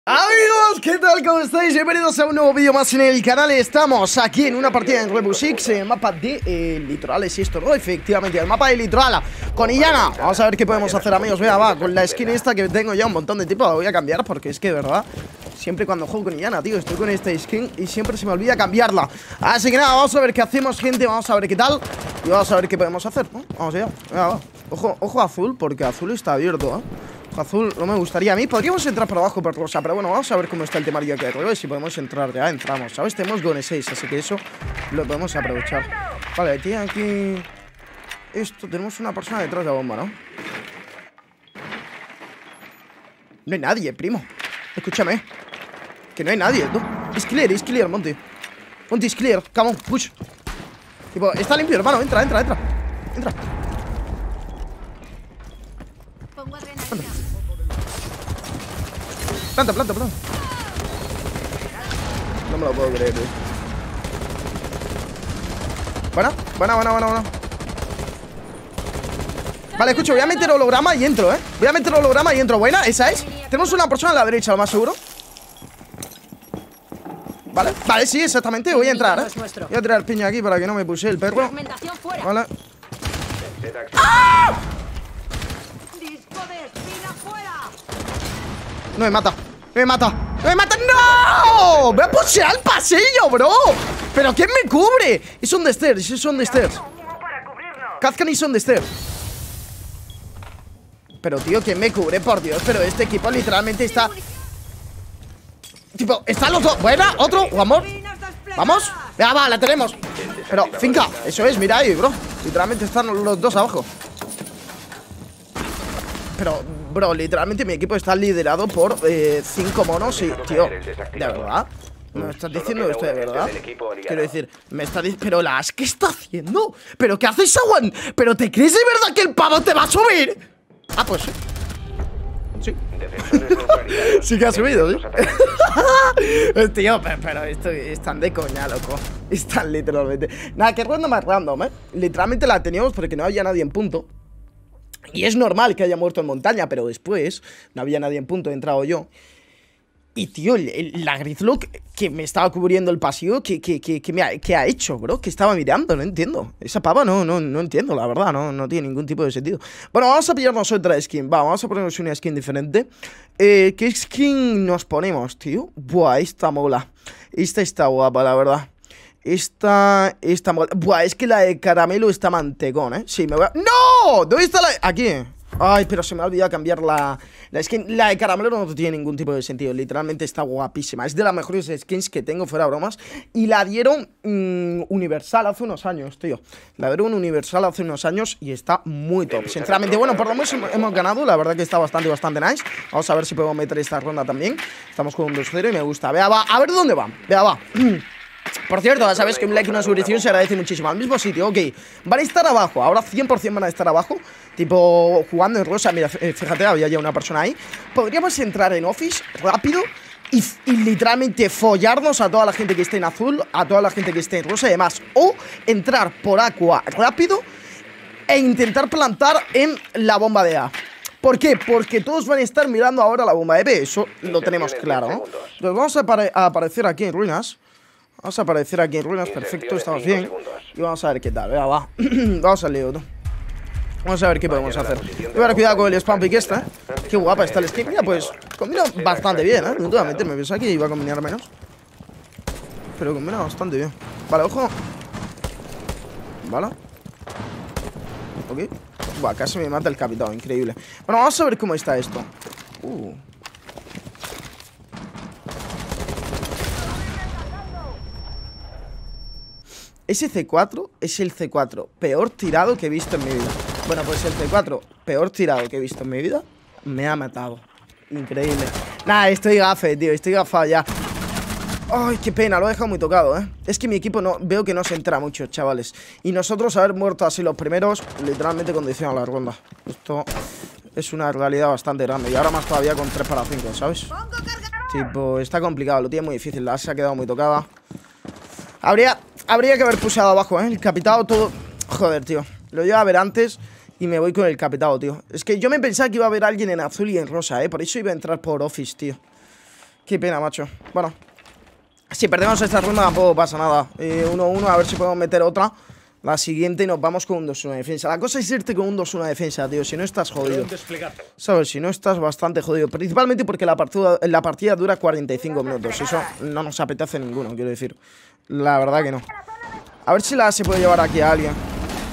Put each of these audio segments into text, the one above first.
Amigos, ¿qué tal? ¿Cómo estáis? Bienvenidos a un nuevo vídeo más en el canal. Estamos aquí en una partida en Rainbow Six, en el mapa de Litoral, es esto, ¿no? Efectivamente, el mapa de Litoral con Illana. Vamos a ver qué podemos hacer, amigos. Vea, va, con la skin esta que tengo ya un montón de tiempo, la voy a cambiar porque es que, de verdad, siempre cuando juego con Illana, tío, estoy con esta skin y siempre se me olvida cambiarla. Así que nada, vamos a ver qué hacemos, gente. Vamos a ver qué tal y vamos a ver qué podemos hacer, ¿no? Vamos allá, venga, va. Ojo azul, porque azul está abierto, ¿eh? Azul no me gustaría a mí. Podríamos entrar por abajo por rosa, pero bueno, vamos a ver cómo está el temario aquí arriba. Y si podemos entrar ya, entramos, ¿sabes? Tenemos Gone 6, así que eso lo podemos aprovechar. Vale, tiene aquí esto, tenemos una persona detrás de la bomba, ¿no? No hay nadie, primo. Escúchame, que no hay nadie, ¿no? Es clear, Monty. Monty, es clear, come on, push. Tipo, está limpio, hermano, entra. Entra. Planta. No me lo puedo creer, tío. Buena. Vale, escucho, voy a meter holograma y entro, Buena, esa es. Tenemos una persona a la derecha, lo más seguro. Vale, sí, exactamente, voy a entrar, Voy a tirar piña aquí para que no me puse el perro. Vale. ¡Ah! No me mata. ¡No! ¡Me ha pusheado al pasillo, bro! ¿Pero quién me cubre? Es on the stairs, Kazkan is on the stairs. Pero, tío, ¿quién me cubre? Por Dios, pero este equipo literalmente está... Tipo, están los dos. Buena, otro, amor. Vamos. Ya va, la tenemos. Pero, finca, eso es, mira ahí, bro. Literalmente están los dos abajo. Pero, bro, literalmente mi equipo está liderado por 5 monos y, tío, ¿de verdad? ¿Me estás diciendo esto de verdad? Quiero decir, me está diciendo... Pero las, ¿qué está haciendo? ¿Pero qué haces, Sawan? ¿Pero te crees de verdad que el pavo te va a subir? Ah, pues sí. Sí. Sí que ha subido, ¿sí? Tío, pero esto están de coña, loco. Están literalmente... Nada, que ronda más random, Literalmente la teníamos porque no había nadie en punto. Y es normal que haya muerto en montaña, pero después no había nadie en punto, he entrado yo. Y, tío, la Gridlock que me estaba cubriendo el pasillo, ¿qué ha hecho, bro? Que estaba mirando, no entiendo. Esa pava no entiendo, la verdad, no tiene ningún tipo de sentido. Bueno, vamos a pillarnos otra skin, vamos a ponernos una skin diferente. ¿Qué skin nos ponemos, tío? Buah, esta mola. Esta está guapa, la verdad. Esta mola. Buah, es que la de caramelo está mantecón, Sí, me voy a... ¡No! ¿Dónde está la...? Aquí. Ay, pero se me ha olvidado cambiar la skin. La de caramelo no tiene ningún tipo de sentido. Literalmente está guapísima. Es de las mejores skins que tengo, fuera bromas. Y la dieron Universal hace unos años, tío. La dieron Universal hace unos años y está muy top. Sinceramente, bueno, por lo menos hemos ganado. La verdad que está bastante nice. Vamos a ver si podemos meter esta ronda también. Estamos con un 2-0 y me gusta. Vea, va. A ver dónde va. Vea, va. Por cierto, ya sabes que un like y una suscripción se agradece muchísimo. Al mismo sitio, ok. Van a estar abajo, ahora 100% van a estar abajo. Tipo, jugando en rosa. Mira, fíjate, había ya una persona ahí. Podríamos entrar en office rápido y literalmente follarnos a toda la gente que esté en azul, a toda la gente que esté en rosa y demás. O entrar por aqua rápido e intentar plantar en la bomba de A. ¿Por qué? Porque todos van a estar mirando ahora la bomba de B. Eso lo tenemos claro, ¿no? Entonces vamos a aparecer aquí en ruinas. Perfecto, estamos bien. Y vamos a ver qué tal, venga, va. Vamos al lío, ¿no? Vamos a ver qué podemos hacer. Voy a tener cuidado con el spam pick esta, Qué guapa está el skin. Mira, pues combina bastante bien, Nuevamente me pensaba que iba a combinar menos, pero combina bastante bien. Vale, ojo. Vale. Ok. Buah, casi me mata el capitán, increíble. Bueno, vamos a ver cómo está esto. Ese C4 es el C4 peor tirado que he visto en mi vida. Bueno, pues el C4 peor tirado que he visto en mi vida me ha matado. Increíble. Nah, estoy gafe, tío, estoy gafado ya. Ay, qué pena, lo he dejado muy tocado, Es que mi equipo veo que no se entera mucho, chavales. Y nosotros haber muerto así los primeros literalmente condiciona la ronda. Esto es una realidad bastante grande. Y ahora más todavía con 3 para 5, ¿sabes? Tipo, está complicado, lo tiene muy difícil. La se ha quedado muy tocada. Habría que haber puseado abajo, El capitado todo... Joder, tío. Lo iba a ver antes y me voy con el capitado, tío. Es que yo me pensaba que iba a haber alguien en azul y en rosa, Por eso iba a entrar por office, tío. Qué pena, macho. Bueno, si perdemos esta ronda tampoco pasa nada. 1-1, a ver si podemos meter otra. La siguiente y nos vamos con un 2-1 de defensa. La cosa es irte con un 2-1 de defensa, tío. Si no estás jodido, ¿sabes? Si no estás bastante jodido. Principalmente porque la partida dura 45 minutos. Eso no nos apetece ninguno, quiero decir. La verdad que no. A ver si la se puede llevar aquí a alguien.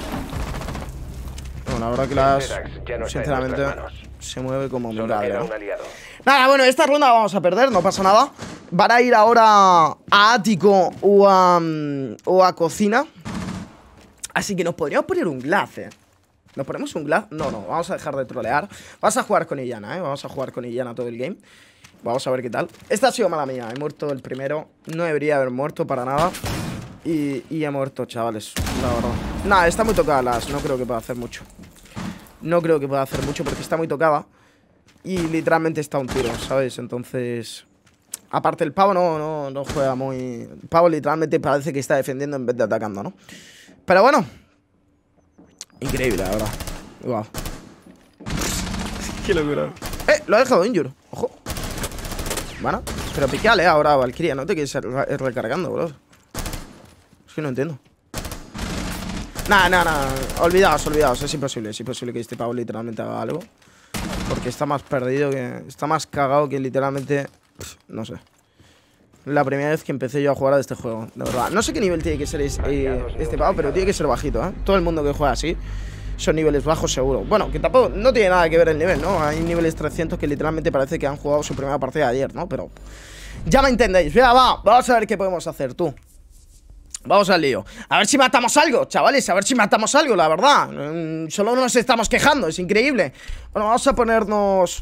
Bueno, la verdad que las, sinceramente, se mueve como mi madre, ¿no? Nada, bueno, esta ronda la vamos a perder, no pasa nada. Van a ir ahora a ático o a cocina. Así que nos podríamos poner un glass, ¿Nos ponemos un glass? No, vamos a dejar de trolear. Vamos a jugar con Illana, Vamos a jugar con Illana todo el game. Vamos a ver qué tal. Esta ha sido mala mía, he muerto el primero. No debería haber muerto para nada. Y he muerto, chavales, la verdad. Nada, está muy tocada las, no creo que pueda hacer mucho. No creo que pueda hacer mucho porque está muy tocada. Y literalmente está un tiro, ¿sabes? Entonces... Aparte el pavo no juega muy... El pavo literalmente parece que está defendiendo en vez de atacando, ¿no? Pero bueno, increíble, la verdad. Wow. Qué locura. Lo ha dejado injure. Ojo. Bueno, pero picale ahora, Valkyria. No te quieres ir recargando, bro. Es que no entiendo. Nada. Olvidaos. Es imposible que este pavo literalmente haga algo. Porque está más perdido que... Está más cagado que literalmente... No sé. La primera vez que empecé yo a jugar a este juego, de verdad. No sé qué nivel tiene que ser este pavo, pero tiene que ser bajito, Todo el mundo que juega así son niveles bajos seguro. Bueno, que tampoco no tiene nada que ver el nivel, ¿no? Hay niveles 300 que literalmente parece que han jugado su primera partida ayer, ¿no? Pero ya me entendéis. Venga, vamos a ver qué podemos hacer, tú. Vamos al lío. A ver si matamos algo, chavales. A ver si matamos algo, la verdad. Solo nos estamos quejando, es increíble. Bueno, vamos a ponernos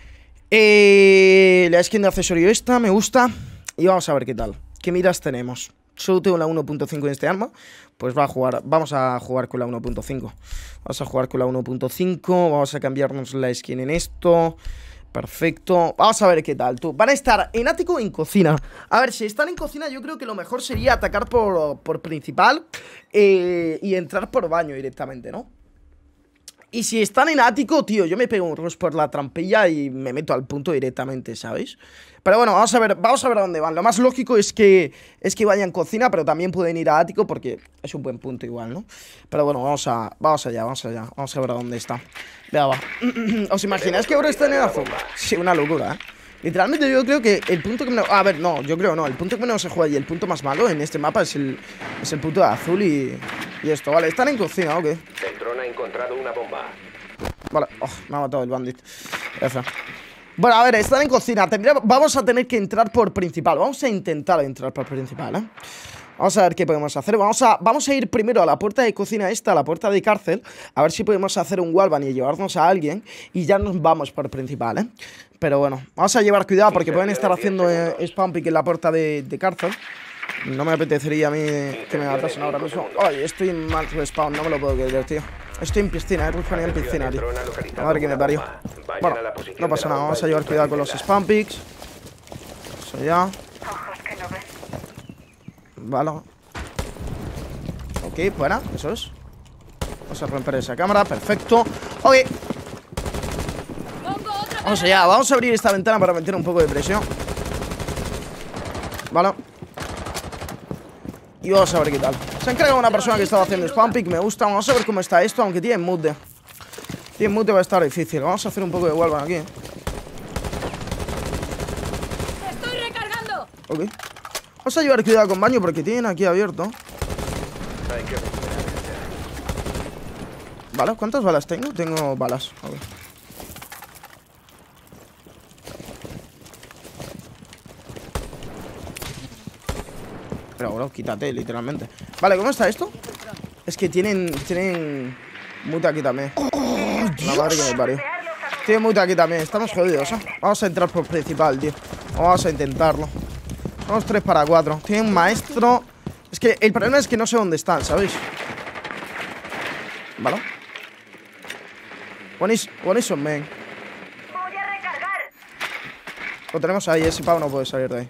la skin de accesorio esta, me gusta. Y vamos a ver qué tal. ¿Qué miras tenemos? Solo tengo la 1.5 en este arma. Pues vamos a jugar con la 1.5. Vamos a jugar con la 1.5. Vamos a cambiarnos la skin en esto. Perfecto. Vamos a ver qué tal, tú. Van a estar en ático o en cocina. A ver, si están en cocina yo creo que lo mejor sería atacar por principal y entrar por baño directamente, ¿no? Y si están en ático, tío, yo me pego un rush por la trampilla y me meto al punto directamente, ¿sabéis? Pero bueno, vamos a ver a dónde van. Lo más lógico es que vayan cocina, pero también pueden ir a ático porque es un buen punto igual, ¿no? Pero bueno, vamos allá. Vamos a ver a dónde está. Venga, va. ¿Os imagináis que ahora está en el azul? Sí, una locura, Literalmente yo creo que el punto que menos... A ver, no, yo creo no. El punto que menos se juega y el punto más malo en este mapa es el punto de azul y esto. Vale, están en cocina, ok. El dron ha encontrado una bomba. Vale, me ha matado el bandit. F. Bueno, a ver, están en cocina. Vamos a tener que entrar por principal. Vamos a intentar entrar por principal, Vamos a ver qué podemos hacer. Vamos a ir primero a la puerta de cocina esta, a la puerta de cárcel. A ver si podemos hacer un wallbang y llevarnos a alguien. Y ya nos vamos por principal, Pero bueno, vamos a llevar cuidado porque pueden estar haciendo spam pick en la puerta de cárcel. No me apetecería a mí que me matasen ahora mismo. Ay, estoy en mal respawn, no me lo puedo creer, tío. Estoy en piscina, respawn en piscina, tío. La madre que me parió. Bueno, no pasa nada, vamos a llevar cuidado con los spam picks. Eso ya. Vale. Ok, buena, eso es. Vamos a romper esa cámara, perfecto. Ok. Vamos allá, vamos a abrir esta ventana para meter un poco de presión. Vale. Y vamos a ver qué tal. Se ha encargado una persona que estaba haciendo spam pick, me gusta. Vamos a ver cómo está esto, aunque tiene mute. Tiene mute, va a estar difícil. Vamos a hacer un poco de wallbang aquí. Estoy recargando. Ok. Vamos a llevar cuidado con baño porque tienen aquí abierto. Vale, ¿cuántas balas tengo? Tengo balas. Okay. Pero bro, quítate, literalmente. Vale, ¿cómo está esto? Es que tienen mute aquí también. La madre que me parió. Tienen mute aquí también, estamos jodidos, Vamos a entrar por principal, tío. Vamos a intentarlo. Somos 3 para 4. Tiene un maestro. Es que el problema es que no sé dónde están, ¿sabéis? Vale. One is on main. Voy a recargar. Lo tenemos ahí, ese pavo no puede salir de ahí.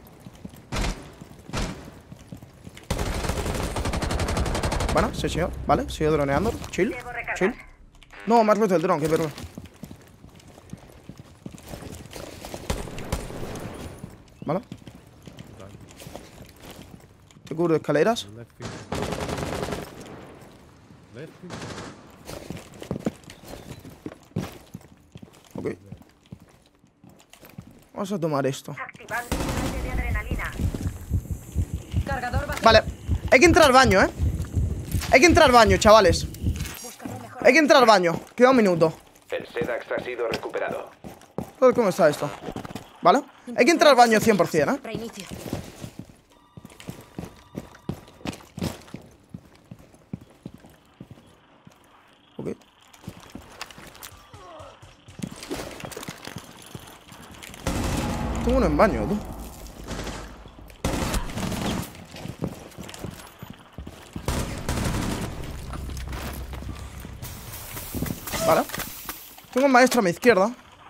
Bueno, sí, señor. Vale, sigue droneando. Chill. No, me has roto el dron, qué perro. ¿Vale? Te cubro escaleras. Ok. Vamos a tomar esto. Activando el de adrenalina. Cargador vacío. Vale, hay que entrar al baño, ¿eh? Hay que entrar al baño, chavales. Hay que entrar al baño. Queda un minuto. El Sedax ha sido recuperado. A ver cómo está esto. ¿Vale? Hay que entrar al baño 100%, ¿eh? Reinicio. Ok. Tengo uno en baño, tú. Vale. Tengo un maestro a mi izquierda.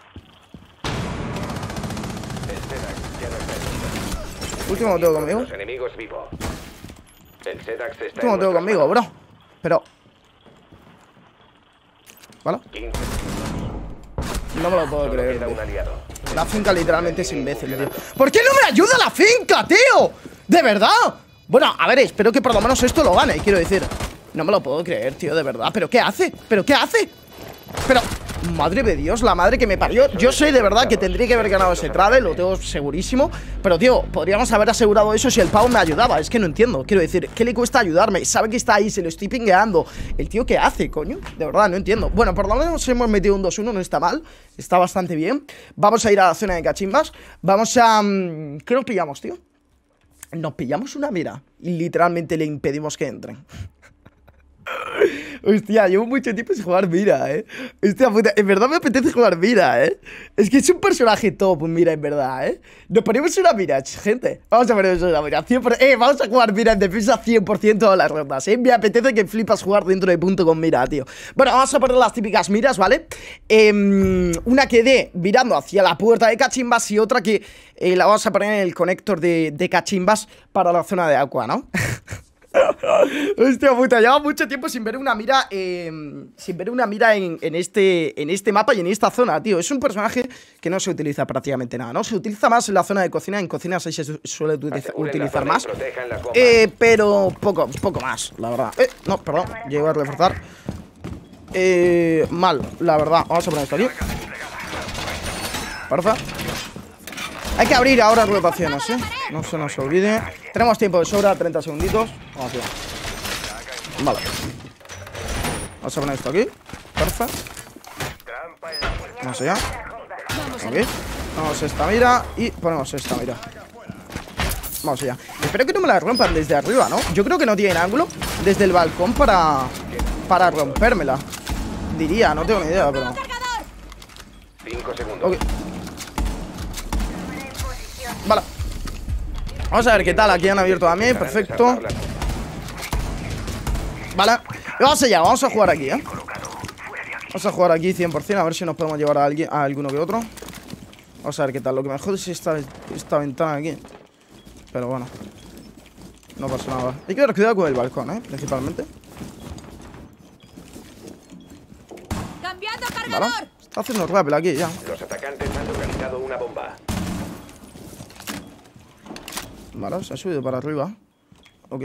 El Sedax ya no está en Último tengo conmigo. Los enemigos vivos. El Sedax está Último en tengo nuestras conmigo, manos. bro. Pero... ¿Vale? 15. No me lo puedo Solo creer, queda tío. un aliado. La finca literalmente es imbécil, tío. ¿Por qué no me ayuda la finca, tío? ¿De verdad? Bueno, a ver, espero que por lo menos esto lo gane, quiero decir. No me lo puedo creer, tío, de verdad. ¿Pero qué hace? ¿Pero qué hace? Pero... Madre de Dios, la madre que me parió. Yo sé de verdad que tendría que haber ganado ese trade, lo tengo segurísimo. Pero, tío, podríamos haber asegurado eso si el pavo me ayudaba. Es que no entiendo, quiero decir, ¿qué le cuesta ayudarme? Sabe que está ahí, se lo estoy pingueando. ¿El tío qué hace, coño? De verdad, no entiendo. Bueno, por lo menos hemos metido un 2-1, no está mal. Está bastante bien. Vamos a ir a la zona de cachimbas. Vamos a... ¿Qué nos pillamos, tío? Nos pillamos una mira y literalmente le impedimos que entren. Hostia, llevo mucho tiempo sin jugar Mira, Hostia puta, en verdad me apetece jugar Mira, Es que es un personaje top, Mira, en verdad, Nos ponemos una Mira, gente. Vamos a ponernos una Mira, 100%, vamos a jugar Mira en defensa 100% de las rondas, Me apetece que flipas jugar dentro de punto con Mira, tío. Bueno, vamos a poner las típicas miras, ¿vale? Una que dé mirando hacia la puerta de cachimbas y otra que la vamos a poner en el conector de cachimbas para la zona de agua, ¿no? Hostia puta, lleva mucho tiempo sin ver una mira en este mapa y en esta zona, tío. Es un personaje que no se utiliza prácticamente nada, ¿no? Se utiliza más en la zona de cocina. En cocina sí se suele utilizar más, pero poco más, la verdad. No, perdón, llego a reforzar. Mal, la verdad. Vamos a poner esto aquí. Porfa. Hay que abrir ahora rotaciones, No se nos olvide. Tenemos tiempo de sobra, 30 segunditos. Vamos allá. Vale. Vamos a poner esto aquí. Perfecto. Vamos allá. Aquí. Ponemos esta mira y ponemos esta mira. Vamos allá. Espero que no me la rompan desde arriba, ¿no? Yo creo que no tienen ángulo desde el balcón para rompérmela. Diría, no tengo ni idea, pero... 5 segundos. Okay. Vale. Vamos a ver qué tal. Aquí han abierto a mí, perfecto. Vale. Vamos allá, vamos a jugar aquí, Vamos a jugar aquí 100%, a ver si nos podemos llevar a alguno que otro. Vamos a ver qué tal. Lo que me jode es esta ventana aquí. Pero bueno, no pasa nada. Hay que tener cuidado con el balcón, principalmente. ¡Cambiando cargador! Vale. Está haciendo rappel aquí ya. Los atacantes han localizado una bomba. Vale, se ha subido para arriba. Ok.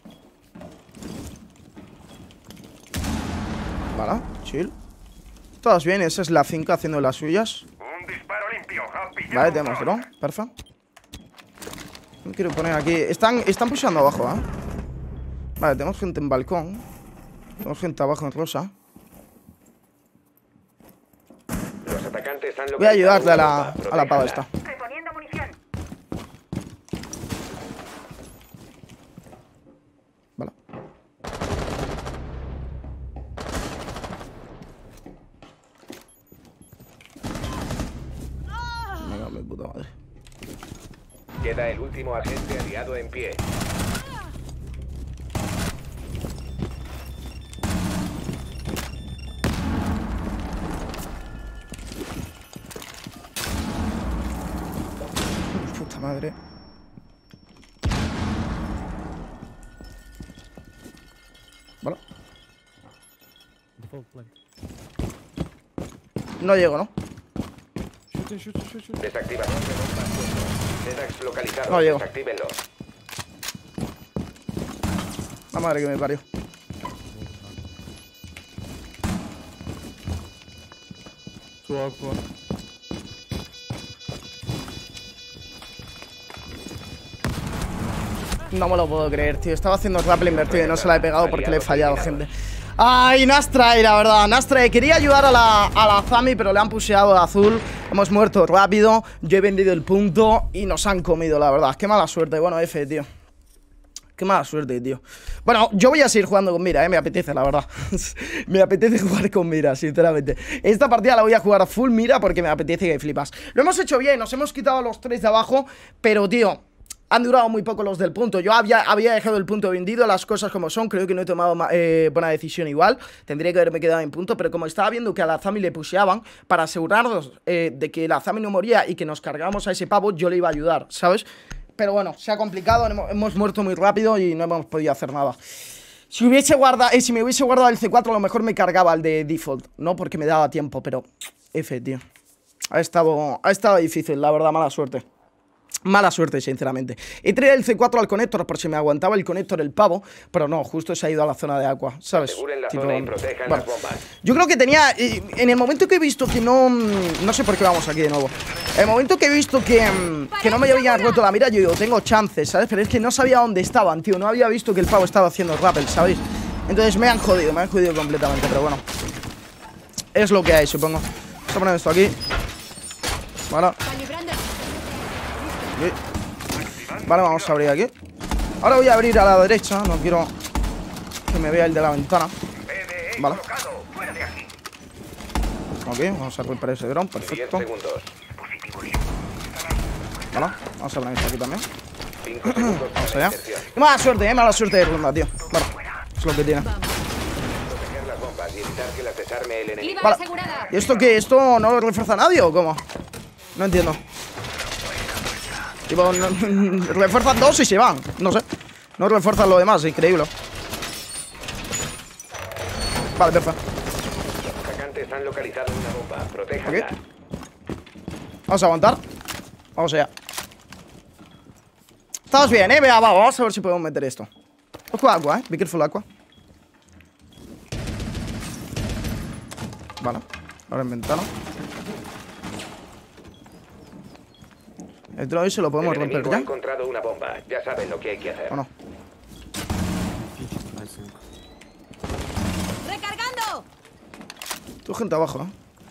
Vale, chill. Todos bien, esa es la finca haciendo las suyas. Un disparo limpio. Vale, tenemos drone, perfecto. No quiero poner aquí. Están pushando abajo, Vale, tenemos gente en balcón. Tenemos gente abajo en rosa. Los atacantes han localizado. Voy a ayudarle a la Protéjanla. pava esta. Reponiendo munición. Vale. Me cago en mi puta madre. Queda el último agente aliado en pie. Puta madre. Vale. No llego, ¿no? Desactivación de bombas. Sedax localizado. No llego. Desactívenlo. La madre que me parió. Su aqua. No me lo puedo creer, tío. Estaba haciendo rappel invertido y no se la he pegado porque le he fallado, gente. Ay, Nastray, la verdad. Nastray, quería ayudar a la Zami, pero le han pusheado a azul. Hemos muerto rápido. Yo he vendido el punto y nos han comido, la verdad. Qué mala suerte. Bueno, F, tío. Qué mala suerte, tío. Bueno, yo voy a seguir jugando con mira, me apetece, la verdad. Me apetece jugar con mira, sinceramente. Esta partida la voy a jugar a full mira porque me apetece que flipas. Lo hemos hecho bien, nos hemos quitado los 3 de abajo, pero, tío, han durado muy poco los del punto. Yo había dejado el punto vendido, las cosas como son. Creo que no he tomado buena decisión igual. Tendría que haberme quedado en punto, pero como estaba viendo que a la Zami le pusheaban, para asegurarnos de que la Zami no moría y que nos cargamos a ese pavo, yo le iba a ayudar, ¿sabes? Pero bueno, se ha complicado, hemos muerto muy rápido y no hemos podido hacer nada. Si me hubiese guardado el C4, a lo mejor me cargaba el de default, ¿no? Porque me daba tiempo, pero F, tío. Ha estado difícil, la verdad, mala suerte. Mala suerte, sinceramente. He traído el C4 al conector por si me aguantaba el conector el pavo, pero no, justo se ha ido a la zona de agua, ¿sabes? Zona y protejan las bombas. Yo creo que tenía... En el momento que he visto que no... No sé por qué vamos aquí de nuevo. En el momento que he visto que no me habían roto la mira, yo digo, tengo chances, ¿sabes? Pero es que no sabía dónde estaban, tío. No había visto que el pavo estaba haciendo rappel, ¿sabéis? Entonces me han jodido completamente, pero bueno. Es lo que hay, supongo. Vamos a poner esto aquí. Vale. Vale, vamos a abrir aquí. Ahora voy a abrir a la derecha. No quiero que me vea el de la ventana. Vale. Ok, vamos a reparar ese dron, perfecto. Vale, vamos a poner esto aquí también. Vamos allá. Qué mala suerte de ronda, tío. Vale, es lo que tiene. Vale. ¿Y esto qué? ¿Esto no lo refuerza nadie o cómo? No entiendo. Tipo, refuerzan 2 y se van. No sé. No refuerzan lo demás, increíble. Vale, perfecto. Los atacantes han localizado una bomba. Protéjanla. Okay. Vamos a aguantar. Vamos allá. Estamos bien, vea, vamos a ver si podemos meter esto. Ojo agua, be careful agua. Vale, ahora en ventana. El drone se lo podemos romper ya. Ha encontrado una bomba. Ya saben lo que hay que hacer. ¿O no? ¡Recargando! Tu gente abajo,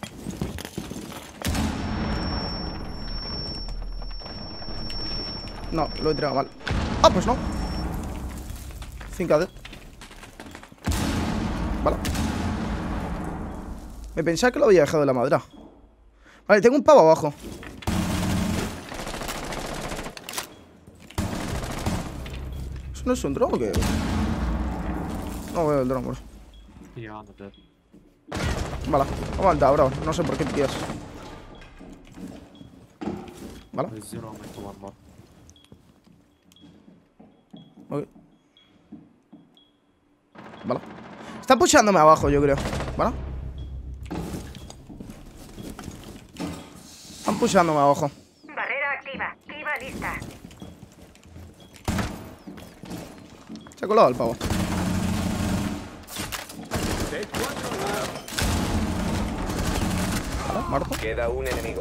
No, lo he tirado mal. Ah, pues no. 5 AD. Vale. Me pensaba que lo había dejado de la madera. Vale, tengo un pavo abajo. ¿Eso no es un dron o qué? No veo el dron, bro. Vale, aguanta, bro. No sé por qué tiras. Vale. Ok. Vale. Está pushándome abajo, yo creo. ¿Vale? Están pushándome abajo. Barrera activa. Kiva lista. Se ha colado el pavo. Vale, muerto. Queda un enemigo.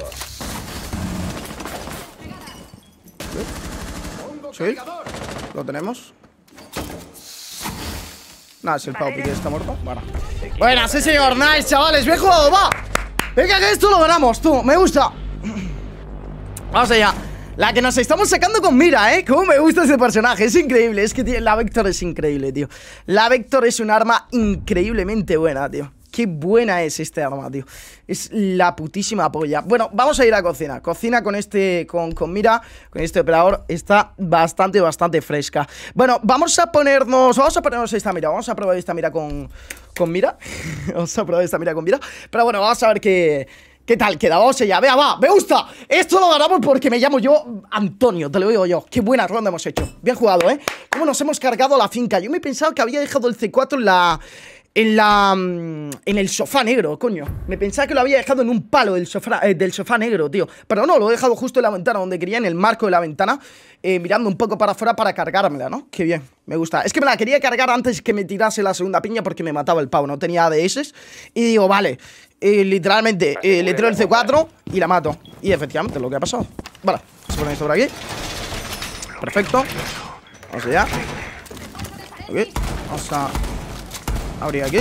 Sí. Lo tenemos. Nada, si el pavo pique está muerto. Bueno. Buena, sí señor. Nice, chavales. Bien jugado, va. Venga, que esto lo ganamos, tú. Me gusta. Vamos allá. La que nos estamos sacando con mira, Cómo me gusta ese personaje, es increíble. Es que tío, la Vector es increíble, tío. La Vector es un arma increíblemente buena, tío. Qué buena es este arma, tío. Es la putísima polla. Bueno, vamos a ir a cocina. Cocina con este, con mira, con este operador. Está bastante fresca. Bueno, vamos a ponernos esta mira. Vamos a probar esta mira con mira. Vamos a probar esta mira con mira. Pero bueno, vamos a ver ¿qué tal queda? Vamos allá, vea, va, me gusta. Esto lo ganamos porque me llamo yo Antonio, te lo digo yo. Qué buena ronda hemos hecho. Bien jugado, Cómo nos hemos cargado la finca. Yo me he pensado que había dejado el C4 en el sofá negro, coño. Me pensaba que lo había dejado en un palo del sofá negro, tío. Pero no, lo he dejado justo en la ventana, donde quería, en el marco de la ventana, mirando un poco para afuera para cargármela, ¿no? Qué bien, me gusta. Es que me la quería cargar antes que me tirase la segunda piña porque me mataba el pavo, no tenía ADS. Y digo, vale, literalmente, le tiro el C4 y la mato. Y efectivamente, lo que ha pasado. Vale, vamos a poner esto por aquí. Perfecto. Vamos allá. Ok, vamos a abrir aquí.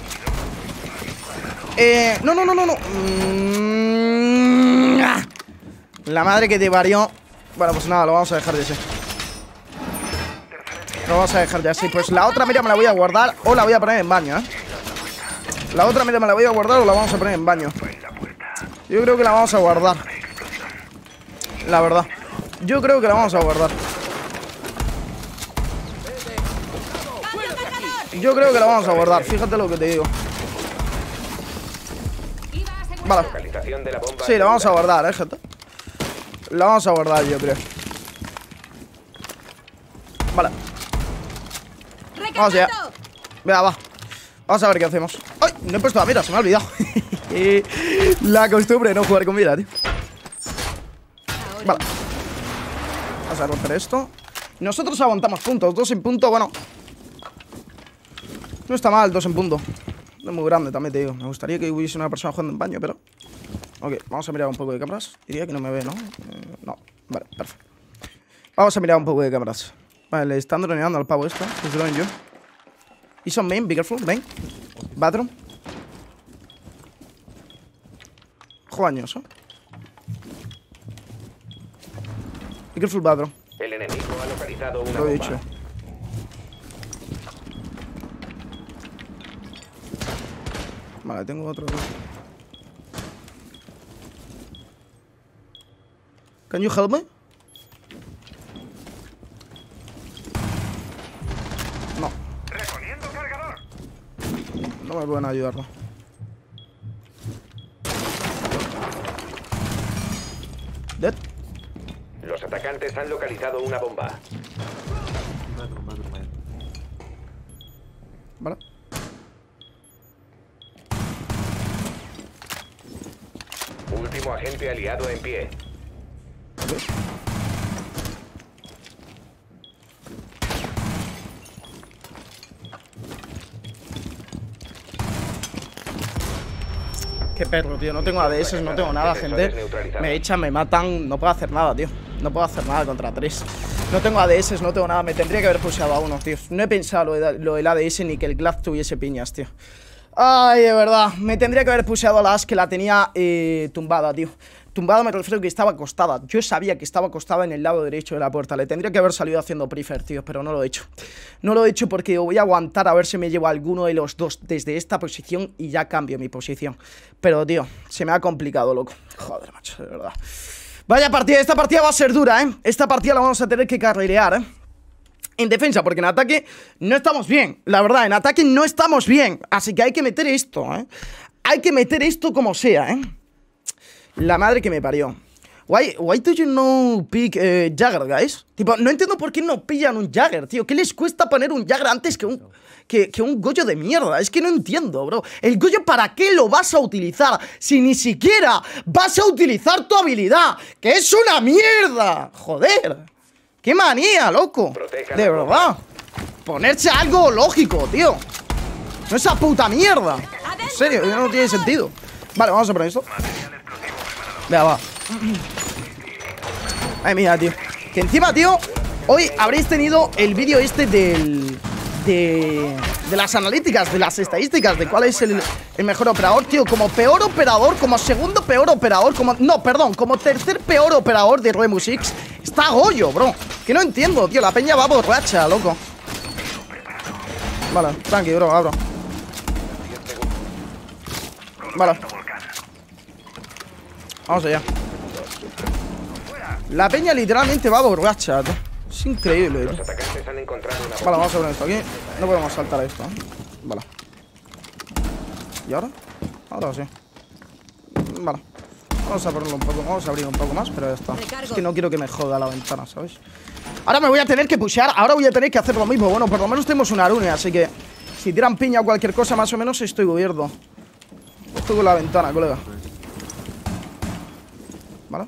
No. La madre que te parió. Bueno, pues nada, lo vamos a dejar de ese. Lo vamos a dejar de así. Pues la otra mira me la voy a guardar o la voy a poner en baño, La otra mira me la voy a guardar o la vamos a poner en baño. Yo creo que la vamos a guardar. La verdad. Yo creo que la vamos a guardar. Yo creo que la vamos a guardar, fíjate lo que te digo. Vale. Sí, la vamos a guardar, gente. La vamos a guardar, yo creo. Vale. Vamos allá. Venga, va. Vamos a ver qué hacemos. ¡Ay! No he puesto la mira, se me ha olvidado. La costumbre de no jugar con mira, tío. Vale. Vamos a romper esto. Nosotros aguantamos puntos, 2 en punto, bueno. No está mal, 2 en punto. No es muy grande, también te digo. Me gustaría que hubiese una persona jugando en baño, pero... Ok, vamos a mirar un poco de cámaras. Diría que no me ve, ¿no? No, vale, perfecto. Vamos a mirar un poco de cámaras. Vale, le están droneando al pavo esto. Es drone yo. Y son main, be careful, main. Bathroom. Juañoso. Be careful, bathroom. El enemigo ha localizado una Lo he bomba. dicho. Vale, tengo otro. Can you help me? No. No me pueden ayudar, ¿no? Dead. Los atacantes han localizado una bomba. Vale. Último agente aliado en pie. Qué perro, tío. No tengo ADS, no tengo nada, gente. Me echan, me matan. No puedo hacer nada, tío. No puedo hacer nada contra 3. No tengo ADS, no tengo nada. Me tendría que haber pusheado a uno, tío. No he pensado lo del ADS ni que el Glad tuviese piñas, tío. Ay, de verdad. Me tendría que haber pusheado a la Ash, que la tenía tumbada, tío. Tumbada me refiero a que estaba acostada. Yo sabía que estaba acostada en el lado derecho de la puerta. Le tendría que haber salido haciendo prefer, tío, pero no lo he hecho. No lo he hecho porque voy a aguantar a ver si me llevo a alguno de los dos desde esta posición y ya cambio mi posición. Pero, tío, se me ha complicado, loco. Joder, macho, de verdad. Vaya partida, esta partida va a ser dura, Esta partida la vamos a tener que carrilear, En defensa, porque en ataque no estamos bien. La verdad, en ataque no estamos bien. Así que hay que meter esto, Hay que meter esto como sea, La madre que me parió. Why do you no pick Jagger, guys? Tipo, no entiendo por qué no pillan un Jagger, tío. ¿Qué les cuesta poner un Jagger antes que un Goyo de mierda? Es que no entiendo, bro. ¿El Goyo para qué lo vas a utilizar? Si ni siquiera vas a utilizar tu habilidad, que es una mierda. Joder. ¡Qué manía, loco! De verdad. Ponerse algo lógico, tío. No esa puta mierda. En serio, no tiene sentido. Vale, vamos a poner esto. Venga, va. Ay, mira, tío. Que encima, tío, hoy habréis tenido el vídeo este de las analíticas, de las estadísticas, de cuál es el mejor operador, tío. Como peor operador, como segundo peor operador, como tercer peor operador de Rainbow Six está Goyo, bro. Que no entiendo, tío. La peña va borracha, loco. Vale, tranqui, bro, abro. Vale. Vamos allá. La peña literalmente va borracha, tío. Es increíble, tío. Vale, vamos a poner esto aquí. No podemos saltar esto, Vale. ¿Y ahora? Ahora sí. Vale. Vamos a ponerlo un poco, vamos a abrir un poco más, pero ya está. Es que no quiero que me joda la ventana, ¿sabes? Ahora me voy a tener que pushear, ahora voy a tener que hacer lo mismo. Bueno, por lo menos tenemos una rune, así que Si tiran piña o cualquier cosa, más o menos estoy cubierto. Estoy con la ventana, colega. ¿Vale?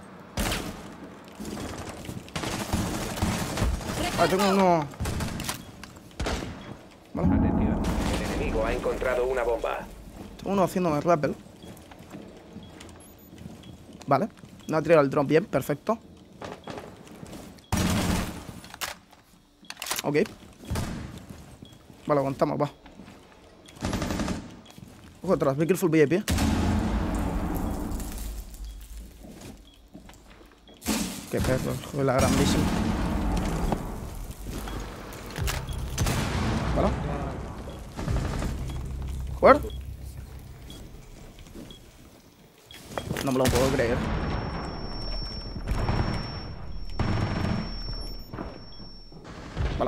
Vale, tengo uno. ¿Vale? Atención, el enemigo ha encontrado una bomba. Tengo uno haciéndome rappel. Vale. No ha tirado el drone bien, perfecto. Ok. Vale, aguantamos, va. Ojo atrás, be careful VIP. Qué perro, joder, la grandísima. Vale. ¿Jugar? No me lo puedo creer. Vale.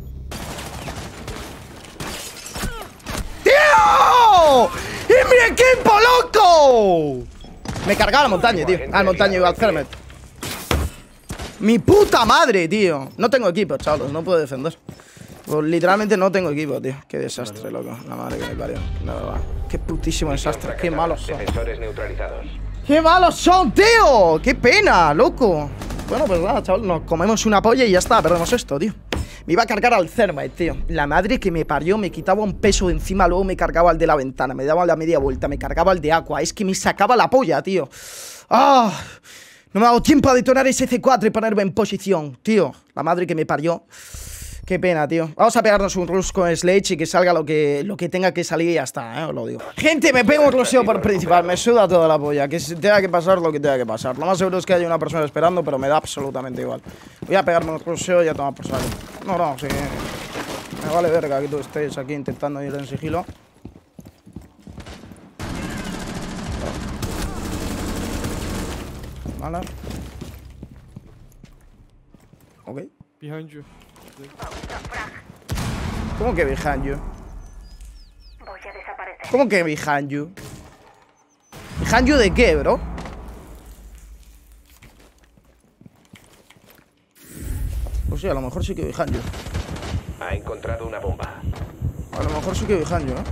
¡Tío! ¡Es mi equipo, loco! Me cargaba la montaña, tío. Al montaña y al Hermet. Mi puta madre, tío. No tengo equipo, chavos. No puedo defender. Pues literalmente no tengo equipo, tío. Qué desastre, loco. La madre que me parió. La verdad. Qué putísimo desastre. Qué malos son. Defensores neutralizados. ¡Qué malos son, tío! ¡Qué pena, loco! Bueno, pues nada, chaval, nos comemos una polla y ya está, perdemos esto, tío. Me iba a cargar al Thermite, tío. La madre que me parió, me quitaba un peso de encima, luego me cargaba al de la ventana, me daba la media vuelta, me cargaba al de Aqua. Es que me sacaba la polla, tío. ¡Ah! No me ha dado tiempo a detonar ese C4 y ponerme en posición, tío. La madre que me parió. Qué pena, tío. Vamos a pegarnos un rush con Sledge y que salga lo que tenga que salir y ya está, os lo digo. Gente, me pego un rusheo por principal. Me suda toda la polla. Que tenga que pasar lo que tenga que pasar. Lo más seguro es que haya una persona esperando, pero me da absolutamente igual. Voy a pegarme un rusheo y ya toma por saco. No, sí. Me vale verga que tú estés aquí intentando ir en sigilo. Vale. Ok. Behind you. ¿Cómo que behind you? Voy a desaparecer. ¿Cómo que behind you? ¿Behind you de qué, bro? Pues sí, a lo mejor sí que behind you. Ha encontrado una bomba. A lo mejor sí que behind you, ¿eh?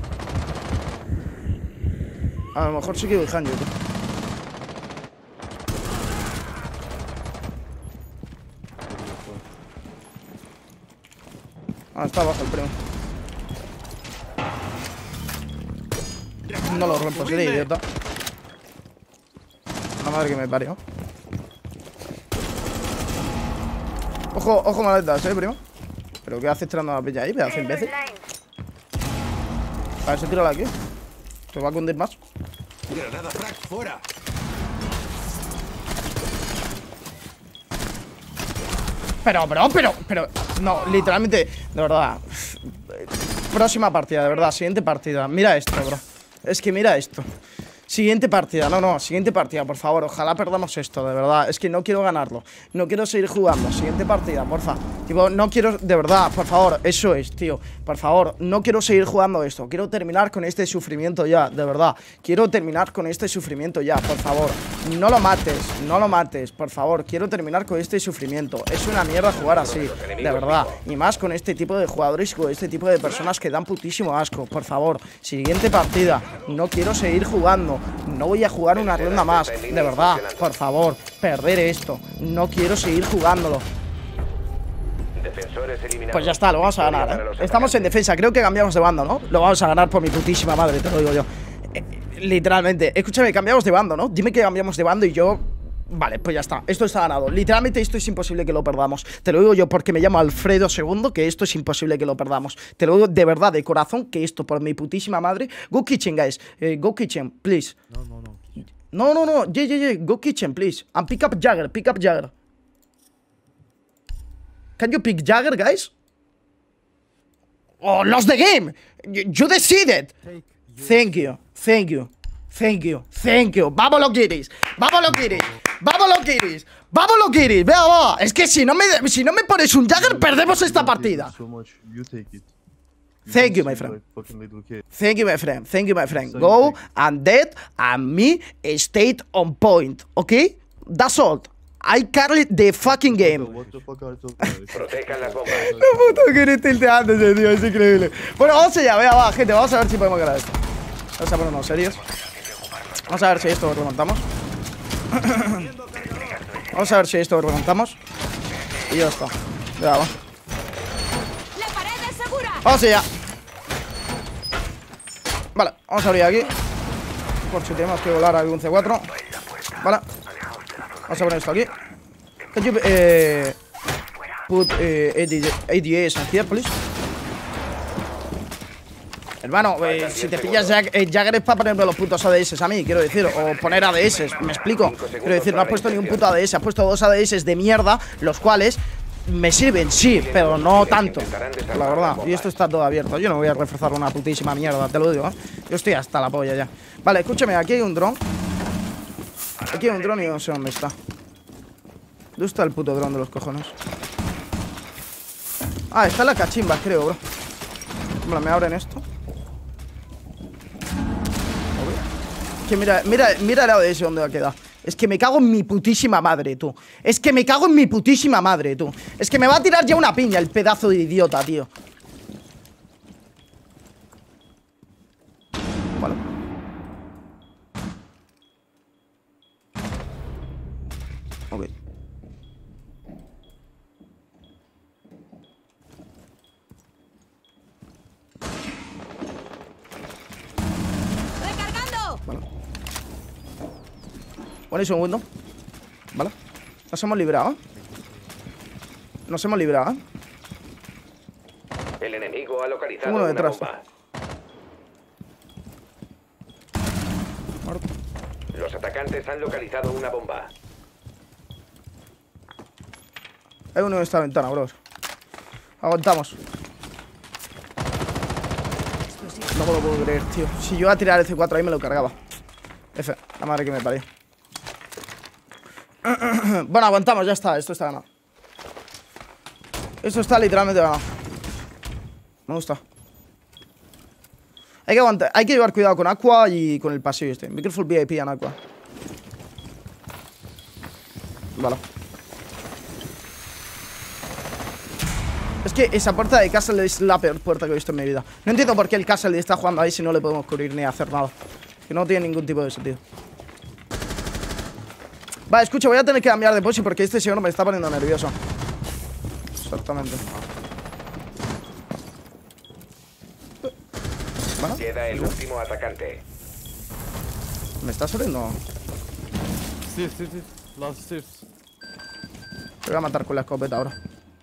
A lo mejor sí que behind you, tío. Ah, está abajo el primo. No lo rompo, soy de idiota. La madre que me parió. Ojo maletas, primo. ¿Pero qué haces tirando la peña ahí? Pedazo de imbécil. A ver si tírala aquí. ¿Te va a cundir más? Granada frag fuera. Pero, no, literalmente, de verdad. Próxima partida, de verdad, siguiente partida. Mira esto, bro. Es que mira esto. Siguiente partida, siguiente partida, por favor. Ojalá perdamos esto, de verdad. Es que no quiero ganarlo. No quiero seguir jugando. Siguiente partida, porfa. Tipo, no quiero, de verdad, por favor. Eso es, tío. Por favor, no quiero seguir jugando esto. Quiero terminar con este sufrimiento ya, de verdad. Quiero terminar con este sufrimiento ya, por favor. No lo mates, por favor. Quiero terminar con este sufrimiento. Es una mierda jugar así, de verdad. Y más con este tipo de jugadores y con este tipo de personas que dan putísimo asco. Por favor, siguiente partida. No quiero seguir jugando. No voy a jugar una ronda más, de verdad, por favor, perder esto. No quiero seguir jugándolo. Pues ya está, lo vamos a ganar, ¿eh? Estamos en defensa, creo que cambiamos de bando, ¿no? Lo vamos a ganar por mi putísima madre, te lo digo yo. Literalmente, escúchame, cambiamos de bando, ¿no? Dime que cambiamos de bando y yo... Vale, pues ya está, esto está ganado. Literalmente esto es imposible que lo perdamos. Te lo digo yo porque me llamo Alfredo II, que esto es imposible que lo perdamos. Te lo digo de verdad, de corazón, que esto por mi putísima madre. Go kitchen, guys, go kitchen, please. No, yeah, go kitchen, please. And pick up Jagger, Can you pick Jagger, guys? Oh, lost the game. You decided. Thank you. Vámonos, Kiris. Vea, va. Es que si no me pones un Jagger, perdemos esta partida. Thank you, my friend. Thank you, my friend. Go and dead and me stayed on point. Okay? That's all. I carry the fucking game. What the fuck are those guys? Protejan las bombas. Puto que eres tilteándose, tío, es increíble. Bueno, vamos allá, vea, va, gente, vamos a ver si podemos ganar esto. Vamos a ponernos serios. Vamos a ver si esto lo remontamos. Vamos a ver si esto lo remontamos. Y ya está. Ya va. La pared es segura. Vamos allá. Vale, vamos a abrir aquí. Por si tenemos que volar algún C4. Vale. Vamos a poner esto aquí. Can you put ADS here, please? Hermano, si te pillas Jagger es para ponerme los putos ADS a mí, quiero decir. O poner ADS, me explico. Quiero decir, no has puesto ni un puto ADS. Has puesto 2 ADS de mierda, los cuales me sirven, sí, pero no tanto, la verdad. Y esto está todo abierto. Yo no voy a reforzar una putísima mierda, te lo digo, ¿eh? Yo estoy hasta la polla ya. Vale, escúchame, aquí hay un dron. Aquí hay un dron y no sé dónde está. ¿Dónde está el puto dron de los cojones? Ah, está en la cachimba, creo, bro. Bueno, me abren esto. Que mira el ADS donde va a quedar. Es que me cago en mi putísima madre, tú. Es que me cago en mi putísima madre, tú. Es que me va a tirar ya una piña el pedazo de idiota, tío. Vale. Ok. Recargando. Vale. Bueno, y segundo. Vale. Nos hemos librado. Nos hemos librado. El enemigo ha localizado Uno una detrás. bomba. Muerto. Los atacantes han localizado una bomba. Hay uno en esta ventana, bros. Aguantamos. No me lo puedo creer, tío. Si yo iba a tirar el C4 ahí me lo cargaba. F, la madre que me parió. Bueno, aguantamos, ya está. Esto está ganado. Esto está literalmente ganado. Me gusta. Hay que aguantar, hay que llevar cuidado con Aqua y con el pasillo este. Be careful VIP en Aqua. Vale. Es que esa puerta de Castle es la peor puerta que he visto en mi vida. No entiendo por qué el Castle está jugando ahí si no le podemos cubrir ni hacer nada. Que no tiene ningún tipo de sentido. Vale, escucha, voy a tener que cambiar de posi porque este señor me está poniendo nervioso. Exactamente. Bueno, Queda el último atacante. ¿me está saliendo? Stairs. Last stairs. Te voy a matar con la escopeta ahora.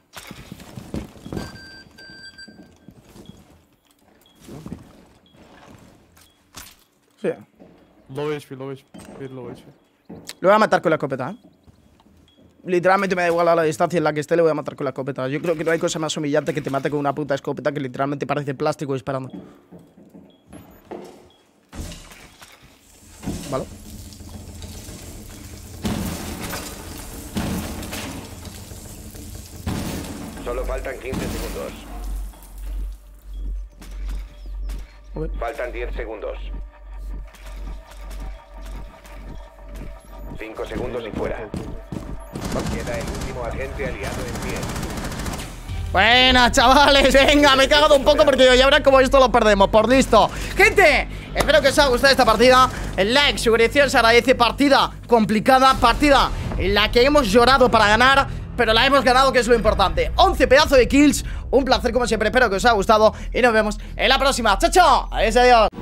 Sí. Low HP. Very low HP. Lo voy a matar con la escopeta, ¿eh? Literalmente me da igual a la distancia en la que esté, le voy a matar con la escopeta. Yo creo que no hay cosa más humillante que te mate con una puta escopeta que literalmente parece plástico disparando. Vale. Solo faltan 15 segundos. Ok. Faltan 10 segundos. 5 segundos y fuera. Queda el último agente aliado en pie. Buenas, chavales, venga, me he cagado un poco porque ya verán cómo esto lo perdemos, por listo. Gente, espero que os haya gustado esta partida. El like, suscripción se agradece. Partida complicada, partida en la que hemos llorado para ganar, pero la hemos ganado, que es lo importante. 11 pedazos de kills, un placer como siempre, espero que os haya gustado y nos vemos en la próxima. ¡Chao, chao! Adiós, adiós.